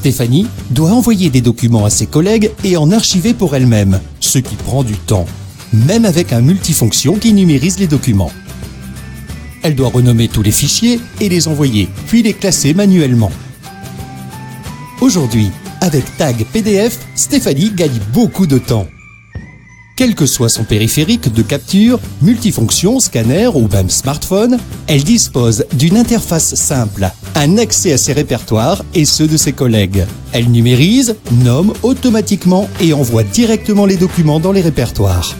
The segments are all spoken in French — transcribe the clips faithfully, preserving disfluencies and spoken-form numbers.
Stéphanie doit envoyer des documents à ses collègues et en archiver pour elle-même, ce qui prend du temps, même avec un multifonction qui numérise les documents. Elle doit renommer tous les fichiers et les envoyer, puis les classer manuellement. Aujourd'hui, avec Tag P D F, Stéphanie gagne beaucoup de temps. Quel que soit son périphérique de capture, multifonction, scanner ou même smartphone, elle dispose d'une interface simple, un accès à ses répertoires et ceux de ses collègues. Elle numérise, nomme automatiquement et envoie directement les documents dans les répertoires.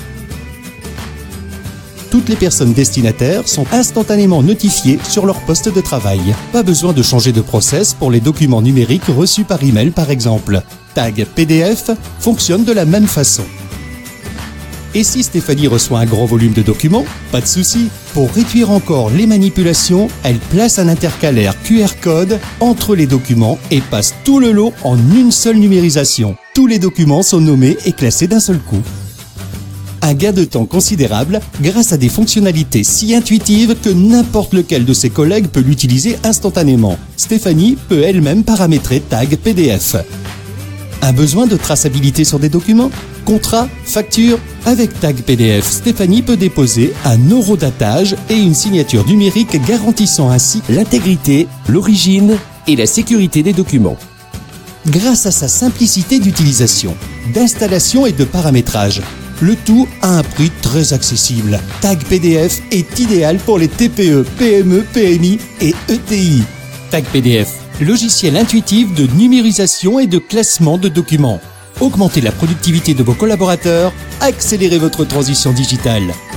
Toutes les personnes destinataires sont instantanément notifiées sur leur poste de travail. Pas besoin de changer de process pour les documents numériques reçus par email par exemple. Tag P D F fonctionne de la même façon. Et si Stéphanie reçoit un grand volume de documents, pas de souci. Pour réduire encore les manipulations, elle place un intercalaire Q R code entre les documents et passe tout le lot en une seule numérisation. Tous les documents sont nommés et classés d'un seul coup. Un gain de temps considérable grâce à des fonctionnalités si intuitives que n'importe lequel de ses collègues peut l'utiliser instantanément. Stéphanie peut elle-même paramétrer Tag P D F. Un besoin de traçabilité sur des documents? Contrat, facture? Avec Tag P D F, Stéphanie peut déposer un horodatage et une signature numérique garantissant ainsi l'intégrité, l'origine et la sécurité des documents. Grâce à sa simplicité d'utilisation, d'installation et de paramétrage, le tout à un prix très accessible. Tag P D F est idéal pour les T P E, P M E, P M I et E T I. Tag P D F, logiciel intuitif de numérisation et de classement de documents. Augmentez la productivité de vos collaborateurs, accélérez votre transition digitale.